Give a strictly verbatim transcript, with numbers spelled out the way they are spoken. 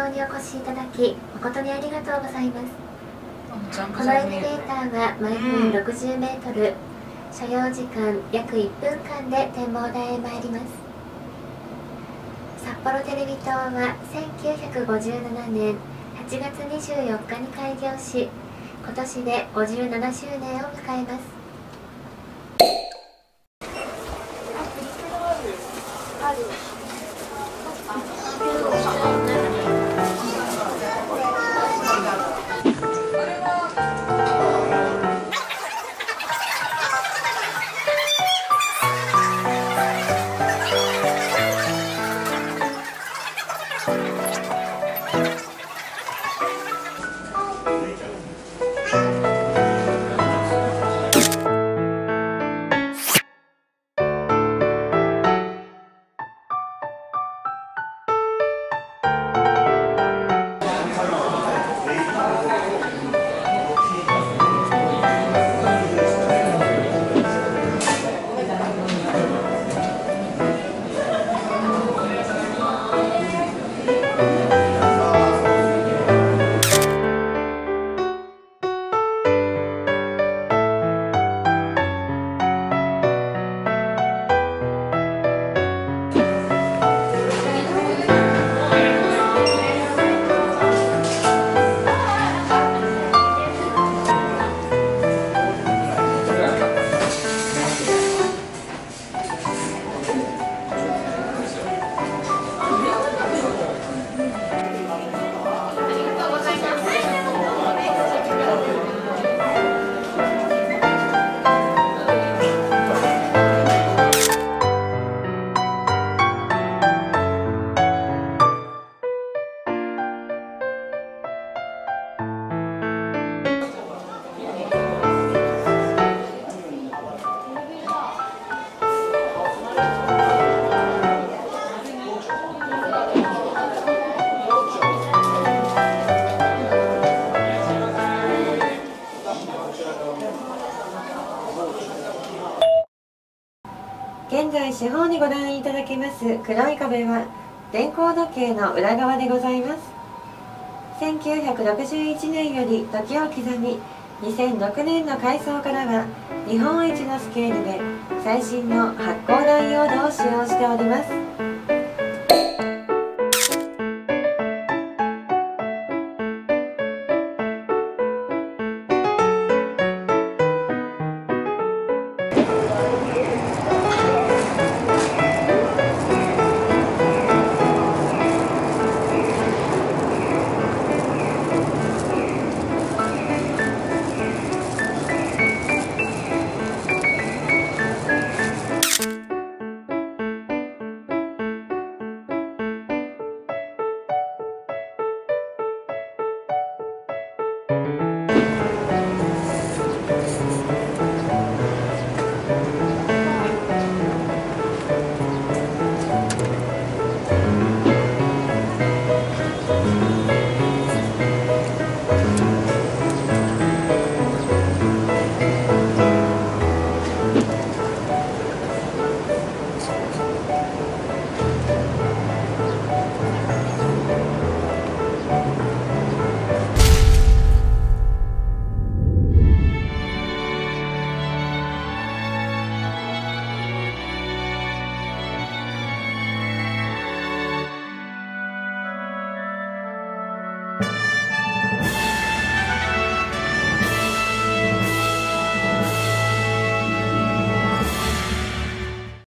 島にお越しいただき誠にありがとうございます。このエレベーターは毎分ろくじゅうメートル、所要時間約いっぷんかんで展望台へ参ります。札幌テレビ塔はせんきゅうひゃくごじゅうななねんはちがつにじゅうよっかに開業し、今年でごじゅうななしゅうねんを迎えます。 現在四方にご覧いただけます黒い壁は電光時計の裏側でございます。せんきゅうひゃくろくじゅういちねんより時を刻み、にせんろくねんの改装からは日本一のスケールで最新の発光ダイオードを使用しております。